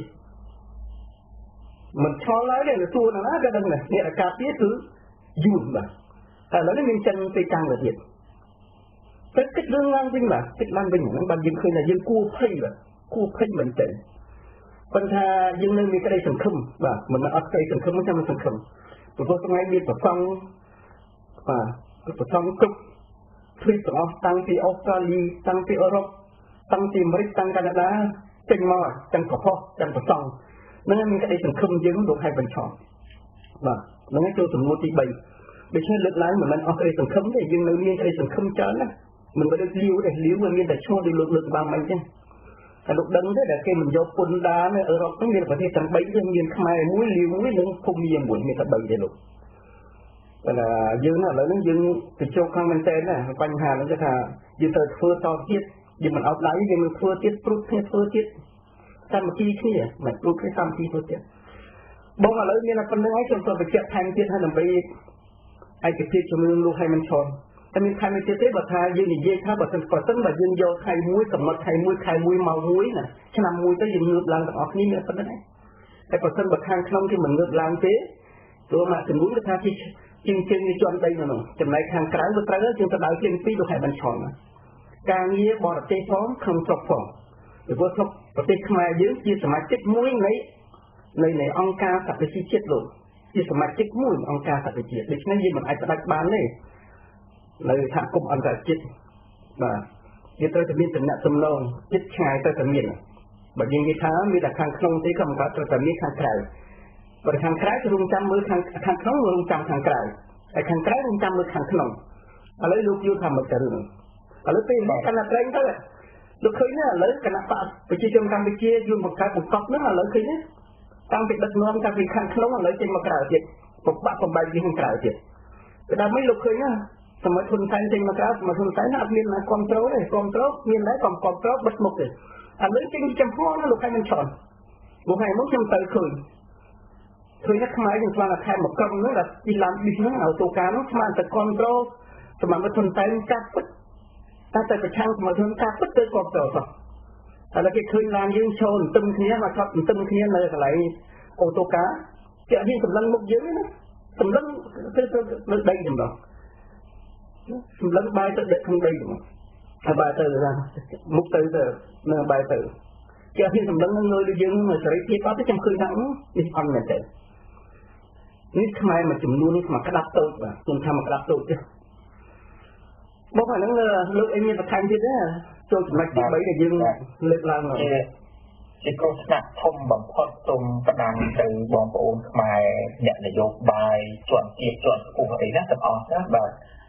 [SPEAKER 1] មិនឆ្លងឡើយទេសួរណាក៏ដឹងដែរអ្នកការពារគឺយូរបាទហើយឥឡូវនេះមានចិនទៅកាំងទៅទៀតតែគិតរឿងឡើងវិញបាទគិតឡើងវិញហ្នឹងបានយើងឃើញថាយើងគួរភ័យបាទគួរភ័យមែនទែនប៉ុន្តែយើងនៅមានក្តីសង្ឃឹមបាទមិនអត់ក្តីសង្ឃឹមទេមិនសង្ឃឹមព្រោះថ្ងៃមានប្រសង់បាទប្រសង់គ្រប់ទ្វីបទាំងអស់តាំងពីអូស្ត្រាលីតាំងពីអឺរ៉ុបតាំងពីអាមេរិកតាំងកាណាដាចេញមកទាំងកុហកទាំងប្រសង់នឹងមានក្តីសង្ឃឹមយើងលោកហៃបញ្ឆោតបាទនឹងចូលសំណួរទី3ដូច្នេះលើកឡើងមិនមែនអស់ក្តីសង្ឃឹមទេយើងនៅមានក្តីសង្ឃឹមច្រើនណាស់មិនមែនដូចលាវទេលាវវាមានតែឈ្មោះដូចលោកលើកបានមិនចឹងតែលោកដឹងទេដែលគេមិនយកពុនដានៅអឺរ៉ុបហ្នឹងមានប្រទេសទាំង3យើងមានខ្មែរមួយលាវមួយនិងភូមាមួយមានតែ3ទេលោកតែយើងឥឡូវនេះយើងទៅជោគខាងមែនតើណាបញ្ហាហ្នឹងគឺថាយើងត្រូវធ្វើតទៀតយើងមិនអត់ដៃយើងនឹងធ្វើទៀតព្រុសគ្នាធ្វើទៀតសាមគ្គីគ្នាមិនព្រុសគ្នាសាមគ្គីធ្វើទៀតបងឥឡូវមានតែប៉ុណ្្នឹងហើយខ្ញុំទៅបញ្ជាក់ថែមទៀតហើយដើម្បីឯកភាពជាមួយនឹងលោកហៃមិនឆនតែមានថែមទៀតទេបើថាយើងនិយាយថាបើសិនបើយើងយកខែមួយកំណត់ខែមួយមកមួយណាឆ្នាំមួយទៅយើងងើបឡើងទាំងអស់គ្នាមានប៉ុណ្្នឹងហើយតែបើសិនបើខាងក្នុងគេមិនងើបឡើងទេព្រោះមកចំនួនគឺថាជាជាងជាន់ដីនៅនោះចំណែកខាងក្រៅវាត្រូវយើងទៅដល់ជាង2លោកហៃមិនឆនការងារបរទេសផងក្នុងស្រុកផងពីព្រោះស្រុកប្រទេសខ្មែរយើងជាសមាជិកមួយនៃអង្គការសហប្រជាជាតិលោកជាសមាជិកមួយអង្គការសហប្រជាជាតិដូច្នេះយើងមិនអាចផ្ដាច់បានទេនៅសហគមន៍អន្តរជាតិបាទយើងត្រូវតែមានតំណែងទំនងចិត្តឆ្ងាយទៅតែមានបើយើងនិយាយថាមានតែខាងក្នុងទេក៏មិនកើតត្រូវតែមានខាងក្រៅបើខាងក្រៅគឺរងចាំមើលខាងក្នុងរងចាំខាងក្រៅហើយខាងក្រៅរងចាំមើលខាងក្នុងឥឡូវលោកយល់ថាមិនទៅរឿងឥឡូវពេលកណ្ដាត្រែងទៅលោកឃើញណាឥឡូវគណៈបកប្រជាជនកម្ពុជាយល់បង្កើតបង្កប់ហ្នឹងឥឡូវឃើញណាតាំងពីដឹកនាំតាំងពីខាងក្នុងឥឡូវចេញមកក្រៅទៀតបំបាក់បំបែកខាងក្រៅទៀតតែដល់មិនលោកឃើញណាសមត្ថហ៊ុនសែនចេញមកក្រៅសមត្ថហ៊ុនសែនអត់មានណាគ្រប់ត្រូលទេគ្រប់ត្រូលមានតែគ្រប់ត្រូលបិទមុខទេឥឡូវចេញចំហណាលោកហៃមិនឆនលោកហៃមកខ្ញុំទៅឃើញថាខ្មែរយើងស្មានតែខែមកក្រុមហ្នឹងដែលពីឡានប៊ីសហ្នឹងអូតូការហ្នឹងស្មានតែគ្រប់ត្រូលសមត្ថហ៊ុនសែនកាត់ពិតតែប្រឆាំងសមត្ថហ៊ុនកាត់ពិតទៅគ្រប់ត្រូលសោះឥឡូវគេឃើញឡានយើងចូលទន្ទឹមគ្នាមកគាត់ទន្ទឹមគ្នានៅកន្លែងអូតូការគេអត់ហ៊ានសម្លឹងមុខយើងណាសម្លឹងទៅលើដីចម្ដងសម្លឹងបាយទៅដឹកក្នុងដីហ្នឹងហើយបាយទៅមុខទៅនៅបាយទៅគេអត់ហ៊ានសម្លឹងនឹងលើយើងសេរីភាពអត់ទេខ្ញុំឃើញថានេះអត់មែនទេនេះខ្មែរមួយចំនួននេះមកក្តាប់តូចបាទខ្ញុំថាមកក្តាប់តូចទេបងអាហ្នឹងលោកអីមានបន្ថែមទៀតទេចូលចំណុចទី3ដែលយើងលើកឡើង
[SPEAKER 2] ជាគ្រោះថ្នាក់ធំបំផុតទុំផ្ដាំទៅបងប្អូនខ្មែរអ្នកនយោបាយជាន់ជាតិជាន់ខ្ពស់អីណាទាំងអស់ណាបាទ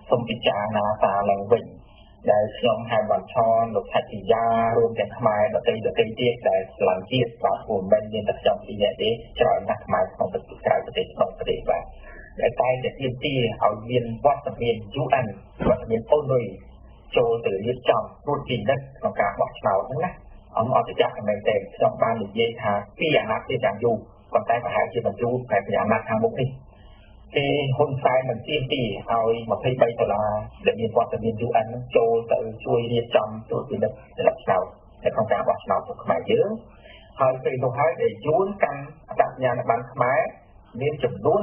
[SPEAKER 2] សូមពិចារណាសារឡើងវិញដែលខ្ញុំហៅបញ្ឈរលោកថៃទីយ៉ារួមទាំងខ្មែរដទៃទៀតដែលឆ្លងជាតិបាទព្រោះមិនមានតែខ្ញុំពីរនាក់ទេច្រើនណាស់ខ្មែរក្នុងប្រទេសក្រៅប្រទេសក្នុងប្រទេសបាទដែលតែទាមទារឲ្យមានវត្តមាន UN វត្តមានអូនរុយចូលទៅរៀបចំត្រួតពិនិត្យក្នុងការបោះឆ្នោតហ្នឹងណាអត់ចាក់មែនទេខ្ញុំបាននិយាយថាពីអាណត្តិទៀតយ៉ាងយូរប៉ុន្តែប្រហែលជាមិនយូរតែពីអាណត្តិខាងមុខនេះគេហ៊ុនសែននឹងទាមទារឲ្យ$23ដែលមានវត្តមាន UN ចូលទៅជួយរៀបចំត្រួតពិនិត្យឆ្នោតនៅក្នុងការបោះឆ្នោតរបស់ខ្មែរយើងហើយពេលនោះហើយដែលយួនកាន់អត្តសញ្ញាណប័ណ្ណខ្មែរមានចំនួន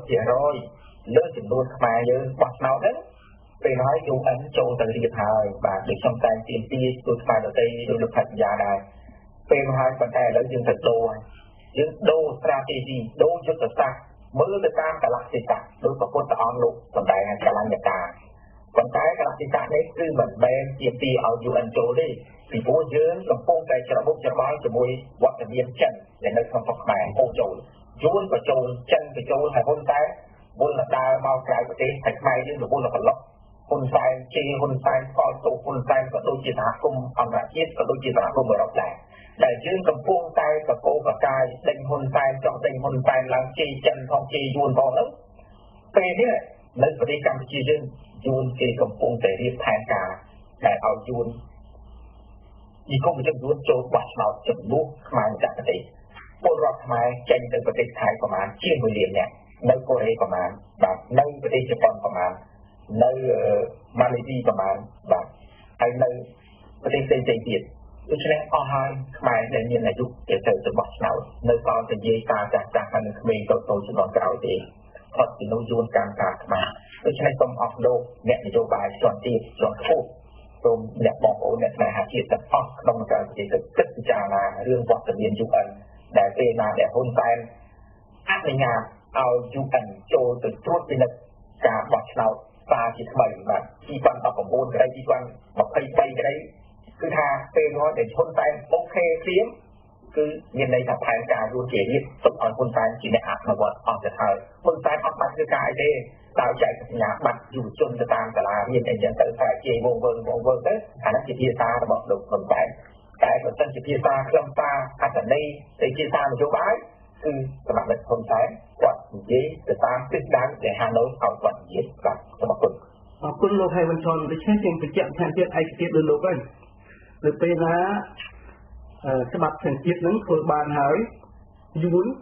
[SPEAKER 2] 60%លើចំនួនខ្មែរយើងបោះឆ្នោតហ្នឹងពេលហើយ UN ចូលទៅរៀបហើយបាទដូចខ្ញុំតែទាមទារទូខ្មែរដទៃដូចលោកផាត់យ៉ាដែរពេលហើយប៉ុន្តែឥឡូវយើងទៅដូរយើងដូរ strategy ដូរយុទ្ធសាស្ត្រមើលទៅតាមកលៈទេសៈដោយព្រះពុទ្ធអង្គលោកសម្ដែងកលញ្ញតាប៉ុន្តែកលៈទេសៈនេះគឺមិនមែនជាទីឲ្យ UN ចូលទេពីព្រោះយើងកំពុងតែច្របូកច្របល់ជាមួយវត្តមានចិនដែលនៅក្នុងស្រុកខ្មែរអូចូលយួនក៏ចូលចិនក៏ចូលហើយហ៊ុនតែមុនដើរមកក្រៅប្រទេសហើយខ្មែរយើងរវល់ប្រឡប់ហ៊ុនសែនជេរហ៊ុនសែនស្គាល់ទោសហ៊ុនសែនក៏ដូចជាសហគមន៍អន្តរជាតិក៏ដូចជាសហគមន៍អឺរ៉ុបដែរដែលយើងកំពុងតែកកោកកាយដេញហ៊ុនសែនចង់ដេញហ៊ុនសែនឡើងជេរចិនផងជេរយួនផងហ្នឹងពេលនេះនៅប្រទេសកម្ពុជាយើងយួនគេកំពុងតែរៀបផែនការដែលឲ្យយួននិគមជនយួនចូលបោះឆ្នោតចំនួនខ្មែរម្ចាស់ប្រទេសពលរដ្ឋខ្មែរចេញទៅប្រទេសថៃប្រមាណជាង1លាននាក់នៅកូរ៉េប្រមាណបាទនៅប្រទេសជប៉ុនប្រមាណនៅម៉ាឡេស៊ីប្រមាណបាទហើយនៅប្រទេសផ្សេងៗទៀតដូច្នេះអស់ហើយខ្មែរដែលមានអាយុទៅបោះឆ្នោតនៅកលនិយាយការចាស់ចាស់ហើយនឹងក្មេងតូចជំនាន់ក្រោយទេផុតពីនោះយួនកម្មការខ្មែរដូច្នេះសូមអស់លោកអ្នកនយោបាយជាន់ទៀតជាន់ខ្ពស់សូមអ្នកបងប្អូនអ្នកស្នេហាជាតិទាំងអស់ក្នុងការនិយាយទៅគិតពិចារណារឿងវត្តមាន UN ដែលពេលណាដែលហ៊ុនសែនអនុញ្ញាតឲ្យ UN ចូលទៅត្រួតពិនិត្យការបោះឆ្នោតសារជាថ្មីបាទ2019ក្តី2023ក្តីគឺថាពេលនោះដែលហ៊ុនសែនអូខេព្រាមគឺមានន័យថាផែនការយួនជារៀបទុកឲ្យហ៊ុនសែនជាអ្នកអនុវត្តអស់ទៅហើយហ៊ុនសែនអត់បាច់ធ្វើការអីទេដោយចែកសញ្ញាបត្រយុវជនទៅតាមសាលារៀនអីចឹងទៅតែជាវងទៅអានោះជាភាសារបស់លោកហ៊ុនសែនតែបើសិនជាភាសាខ្លឹមសារអត្ថន័យទៅភាសានយោបាយគឺសម្រាប់ហ៊ុនសែនគាត់និយាយទៅតាមទិសដៅដែលហាណូយឲ្យគាត់និយាយបាទសូមអរគុណ
[SPEAKER 1] លោកហេមិនឈនដូច្នេះជាបញ្ជាក់ថាទៀតឯកភាពដោយលោកហើយនៅពេលណាច្បាប់សញ្ជាតិនឹងធ្វើបានហើយយួន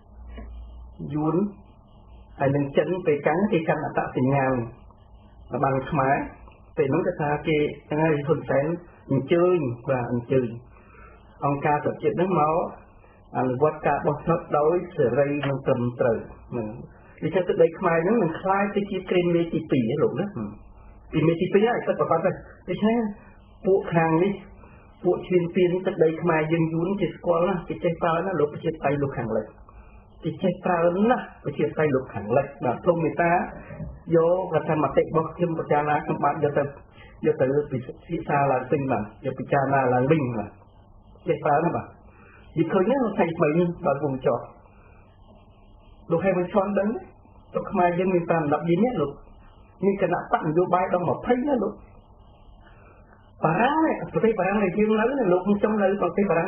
[SPEAKER 1] ហើយនឹងចិនពេលកាន់គេកាន់អត្តសញ្ញាណបានខ្មែរពេលនោះគេថាគេហ្នឹងហើយហ៊ុនសែនអញ្ជើញអង្គការសហជាតិហ្នឹងមកអនុវត្តការបោះឆ្នោតដោយសេរីនិងត្រឹមត្រូវហ្នឹងដូច្នេះទឹកដីខ្មែរហ្នឹងនឹងคล้ายទៅជាក្រេនមេទី2ហ្នឹងលោកណាពីមេទី2ហើយពិតប្រាកដទៅដូច្នេះពួកខាងនេះពួកឈៀនពៀនទឹកដីខ្មែរយើងយួនគេស្គាល់ណាគេចេះប្រើណាលោកប្រជាតៃលោកខាងលិចគេចេះប្រើណាប្រជាតៃលោកខាងលិចបាទព្រមមេតាយកកថាមតិរបស់ខ្ញុំពិចារណាខ្ញុំបានយកទៅពិសាឡើងវិញបាទយកពិចារណាឡើងវិញបាទចេះប្រើណាបាទនិយាយឃើញហ្នឹងថៃថ្មីនេះបាទវងចោះលោកហេមិនឈន់ដឹងទៅខ្មែរយើងមានតាម10នេះលោកមានគណៈបកនយោបាយដល់20ណាលោកបារាំងប្រទេសបារាំងដែលយើងនៅលោកខ្ញុំនៅប្រទេសបារាំង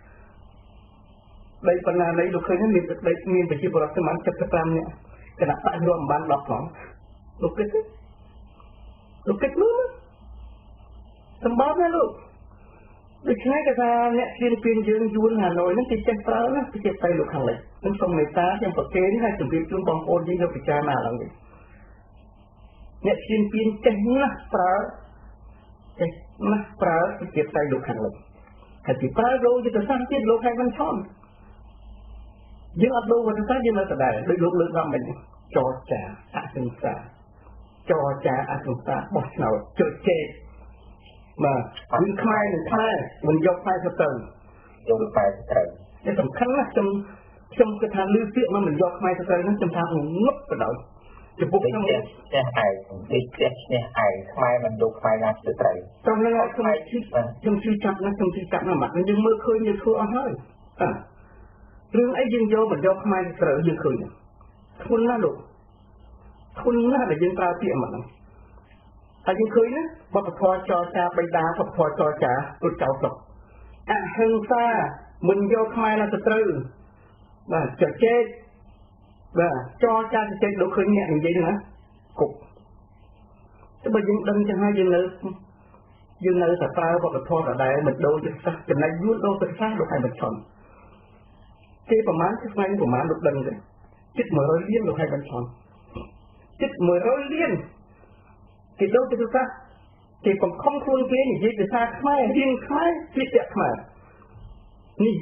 [SPEAKER 1] ដីបណ្ណាល័យលោកឃើញមានទឹកដីមានប្រជាពលរដ្ឋប្រមាណ75នាក់គណៈបករួមបាន10ផងលោកគិតមើលសម្បត្តិណាលោកដូច្នេះគេថាអ្នកជៀនពៀនយើងយួនហាណូយហ្នឹងគេចេះប្រើណាប្រជាតៃលោកខាងលិចខ្ញុំសូមមេត្តាខ្ញុំប្រកេនឲ្យជម្រាបជូនបងប្អូនយើងយកពិចារណាឡើងវិញអ្នកជៀនពៀនចេះណាស់ប្រើប្រជាតៃលោកខាងលិចហើយទីប្រើលោកយុទ្ធសាស្ត្រទៀតលោកហែមិនឈន់យើងអត់ដូរវត្តសាស្ត្រយើងនៅដដែលដូចលោកលើកដល់មិញចរចាអសង្សាបោះឆ្នោតជជែកបាទវិញខ្មែរនឹងខ្មែរមិនយកខ្មែរទៅតែសំខាន់ណាស់ខ្ញុំគិតថាលឺពាក្យមកមិនយកខ្មែរទៅហ្នឹងខ្ញុំថាងប់ទៅដល់ចំពោះខ្ញុំនេះឯងខ្មែរមិនយកខ្មែរណាទៅត្រូវត្រង់ហ្នឹងខ្ញុំជឿចាប់ណាស់មកយើងមើលឃើញយើងធ្វើអស់ហើយរឿងអីយើងយកមិនយកខ្មែរទៅត្រូវយើងឃើញធ្ងន់ណាស់លោកធ្ងន់ណាស់ដែលយើងប្រើពាក្យមកហ្នឹងហើយយើងឃើញណាវប្បធម៌ចរចាបៃតាវប្បធម៌ចរចាពុទ្ធចៅស្រុកអហិង្សាមិនយកខ្មែរណាទៅត្រូវបាទចែកបាទចរចាចែកលោកឃើញអ្នកនិយាយណាគុកតែបើយើងដឹងចឹងហើយយើងនៅតែប្រើវប្បធម៌ដដែលមិនដូរចិត្តសាសចំណែកយួនដូរចិត្តសាសលោកឲ្យមិនឆន់គេប្រមាណថ្ងៃប្រមាណលោកដឹងទេជិត100លានលោកឲ្យមិនឆន់ជិត100លានគេដូរចិត្តសាសគេបង្ខំខ្លួនគេនិយាយភាសាខ្មែររៀនខ្មែរពាក្យពាក្យខ្មែរនេះ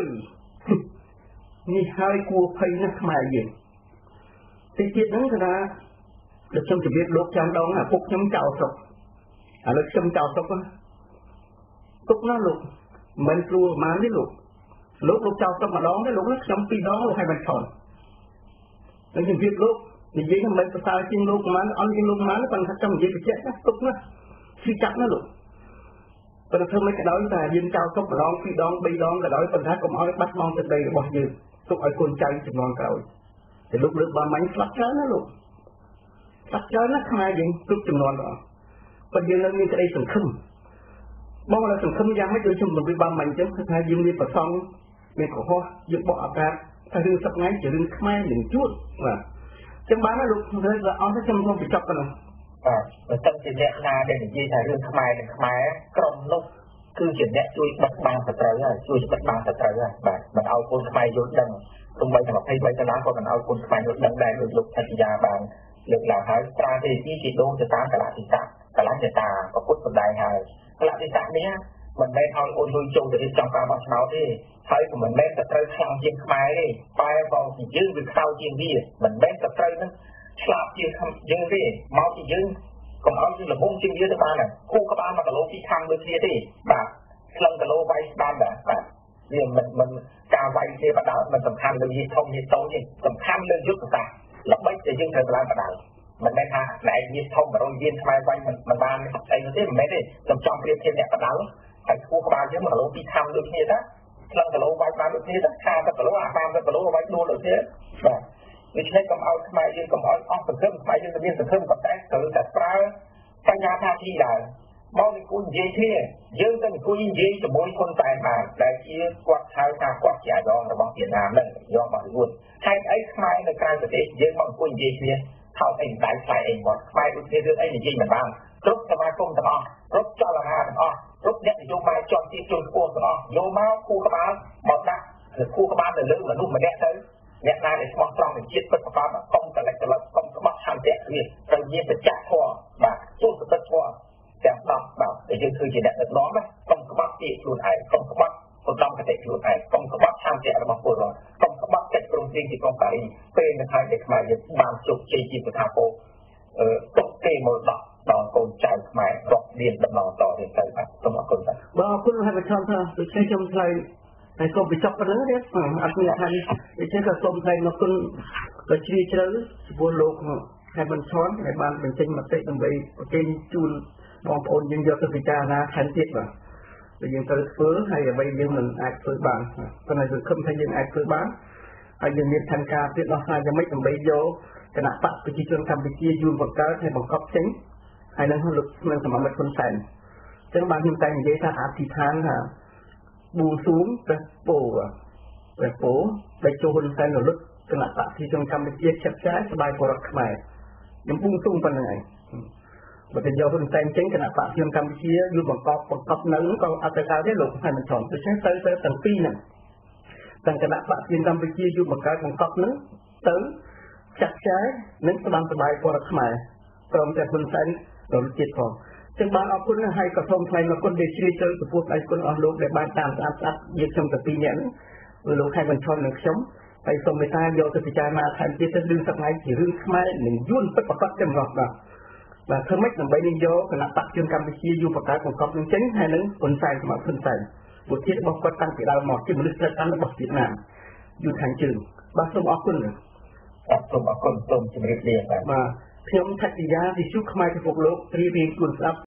[SPEAKER 1] ហើយគួរភ័យណាស់ខ្មែរយើងទីទៀតហ្នឹងគឺថាលោកខ្ញុំជម្រាបលោកចាំដងពុកខ្ញុំចៅស្រុកឥឡូវខ្ញុំចៅស្រុកទុកណាលោកមិនព្រោះប្រហែលទេលោកចៅស្រុកម្ដងទេលោកខ្ញុំ2ដងលោកឲ្យមិនថនហើយជម្រាបលោកនិយាយថាមិនប្រសើរជាងលោកប្រហែលអន់ជាងលោកប្រហែលប៉ុន្តែខ្ញុំនិយាយបញ្ជាក់ណាទុកណាឈឺចាប់ណាលោកប៉ុន្តែធ្វើមិនក៏ដោយតែយើងចៅស្រុកម្ដង2ដង3ដងក៏ដោយប៉ុន្តែកុំឲ្យបាត់បង់ទឹកដីរបស់យើងទុកឲ្យកូនចៅជំនាន់ក្រោយតែលោកលើកបានមាញ់ស្លាប់ច្រើនណាលោកស្លាប់ច្រើនណាខ្មែរយើងគ្រប់ចំនួនបងប៉ុន្តែយើងនៅមានក្តីសង្ឃឹមបងឡើយសង្ឃឹមយ៉ាងម៉េចដូចខ្ញុំនិយាយបានមិញអញ្ចឹងគឺថាយើងមានប្រសងមានកុហកយើងបកអាកាសថារឿងសប្តាហ៍ជារឿងខ្មែរនឹងជួនបាទចឹងបានណាលោកអស់ទៅខ្ញុំសូមបញ្ចប់ប៉ុណ្ណឹង
[SPEAKER 2] បាទតែជាអ្នកណាដែលនិយាយថារឿងខ្មែរនឹងខ្មែរក្រុមនោះគឺជាអ្នកជួយបិទបាំងសត្រូវហើយជួយបិទបាំងសត្រូវហើយបាទមិនឲ្យកូនខ្មែរយល់ដឹងទោះបីតែ23ដុល្លារក៏មិនឲ្យកូនខ្មែរយល់ដឹងដែរដោយលោកថតិយាបានលើកឡើងហើយស្រាទេទីជាដូងទៅតាមកលៈទេសៈកលៈចេតាប្រពុតបណ្ដៃហើយកលៈទេសៈនេះមិនមែនឲ្យអូនលុយចូលទៅរៀបចំការបោះឆ្នោតទេហើយក៏មិនមែនតែត្រូវខ្លាំងជាងខ្មែរទេបែរមកពីយើងវាខ្សោយជាងវាមិនមែនតែត្រូវនឹងឆ្លាតជាងយើងទេមកពីយើងកុំឲ្យយើងល្ងងជាងវាទៅបានគូក្បាល1គីឡូពីខាងដូចគ្នាទេបាទក្លឹងគីឡូវាយស្ដាំដែរបាទវាមិនការវាយគ្នាបដៅមិនសំខាន់លើយីធំយីតូចទេសំខាន់លើយុទ្ធសាស្ត្រល្បីតែយើងត្រូវឡើងបដៅមិនមែនថាណែយីធំ100យានខ្មែរវាយមិនបានអីនោះទេមិនមែនទេខ្ញុំចង់ប្រៀបធៀបអ្នកបដៅហើយគូក្បាលយើង1គីឡូពីខាងដូចគ្នាដែរក្លឹងគីឡូវាយបានដូចគ្នាដែរ50គីឡូ30គីឡូវាយដួលដូចគ្នាបាទដូច្នេះកុំឲ្យខ្មែរយើងកុំឲ្យអស់សង្ឃឹមខ្មែរយើងមានសង្ឃឹមប៉ុន្តែត្រូវតែប្រើបញ្ញាថាទីដែរមកនិយាយគ្នាយើងទៅអង្គុយនិយាយជាមួយคนតែបានដែលជាគាត់ហៅថាគាត់ជាអាយ៉ងរបស់វៀតណាមនឹងយ៉ងរបស់យួនហេតុអីខ្មែរនៅក្រៅប្រទេសយើងមកអង្គុយនិយាយគ្នាថោកអីមិនដែរខ្លាយអីគាត់ខ្មែរដូចគ្នារឿងអីនិយាយមិនបានគ្រប់សមាគមទាំងអស់គ្រប់ចលនាទាំងអស់គ្រប់អ្នកនយោបាយជាន់ទីជន់ខ្ពស់ទាំងអស់យកមកគូក្បាលមកដាក់គូក្បាលទៅលើមនុស្សម្នាក់ទៅអ្នកណាដែលស្មោះត្រង់នឹងជាតិពិតប្រកបកុំកលិចកលិចកុំក្បត់ឆន្ទៈគ្នាត្រូវមានបច្ចៈធម៌បាទចូលសតិធម៌ទាំង10បាទដែលយើងគឺជាអ្នកដឹកនាំណាកុំក្បត់ទីខ្លួនឯងកុំក្បត់ឧត្តមគតិខ្លួនឯងកុំក្បត់ឆន្ទៈរបស់ពលរដ្ឋកុំក្បត់កិច្ចព្រមព្រៀងទីក្រុងប៉ារីសពេលនៅហើយដែលខ្មែរយើងបានជោគជ័យជាប្រថាពោទុកទេមរតកដល់កូនចៅខ្មែររាប់លានដំណងតទៅទៅបាទសូមអរគុណបាទ
[SPEAKER 1] បាទអរគុណហើយប្រចាំថាដូចខ្ញុំឆ្លើយហើយសូមបញ្ចប់ប៉ុណ្ណឹងទេអត់មានថាដូច្នេះក៏សូមថ្លែងអរគុណដ៏ជ្រាលជ្រៅចំពោះលោកហើយមិនឈន់ដែលបានបញ្ចេញមតិដើម្បីប្រកេនជូនបងប្អូនយើងយកទៅពិចារណាថែមទៀតបាទដែលយើងត្រូវធ្វើហើយអ្វីយើងមិនអាចធ្វើបានប៉ុន្តែសង្ឃឹមថាយើងអាចធ្វើបានហើយយើងមានផែនការទៀតដល់ហើយយ៉ាងម៉េចដើម្បីយកគណៈបកប្រជាជនកម្ពុជាយូរបង្កើតហើយបង្កប់ចេញហើយនឹងលោកនឹងសមាមិត្តហ៊ុនសែនអញ្ចឹងបានខ្ញុំតែនិយាយថាអធិដ្ឋានថាបួងសួងព្រះពោដែលចូលហ៊ុនសែនរលត់គណៈបកប្រជាជនកម្ពុជាចាត់ចែងស្បាយបរដ្ឋខ្មែរខ្ញុំបួងសួងប៉ុណ្្នឹងឯងបើទៅយកហ៊ុនសែនចេញគណៈបកប្រជាជនកម្ពុជាយូរបង្កប់នៅក៏អត់ទៅកើតទេលោកហើយមិនចំដូច្នេះទៅទាំងពីរហ្នឹងទាំងគណៈបកប្រជាជនកម្ពុជាយូរបង្កប់ហ្នឹងទៅចាត់ចែងនិងស្ដាំស្បាយបរដ្ឋខ្មែរព្រមទាំងហ៊ុនសែនរលត់ទៀតផងចឹងបានអរគុណហើយក៏សូមថ្លែងអរគុណដែលជ្រាបចូលចំពោះដៃគុណអស់លោកដែលបានតាមស្ដាប់យើងខ្ញុំទៅពីរនាក់នេះលោកខែបញ្ឈុននិងខ្ញុំហើយសូមមេត្តាយកទៅពិចារណាថែមទៀតទៅរឿងសប្តាហ៍ជារឿងខ្មែរនឹងយួនពិតប្រាកដតែម្ដងបាទធ្វើម៉េចដើម្បីនឹងយកគណៈបកជនកម្ពុជាយូរបង្កើតបង្កប់នឹងចេញហើយនឹងហ៊ុនសែនសម្រាប់ហ៊ុនសែនបុគ្គលរបស់គាត់តាំងពីដើមមកជាមនុស្សត្រូវតាមរបស់វៀតណាមយូរខាងជើងបាទសូមអរគុណ
[SPEAKER 2] សូមអរគុណសូមជម្រាបលា
[SPEAKER 1] បាទខ្ញុំថតិយាវិទ្យុខ្មែរពិភពលោករៀបរៀងជូនស្ដាប់